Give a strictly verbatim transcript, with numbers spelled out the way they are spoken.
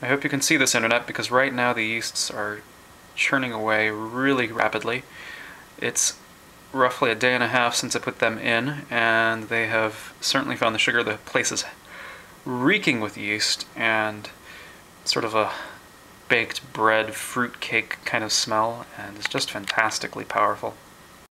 I hope you can see this, Internet, because right now the yeasts are churning away really rapidly. It's roughly a day and a half since I put them in, and they have certainly found the sugar. The place is reeking with yeast and sort of a baked bread fruit cake kind of smell, and it's just fantastically powerful.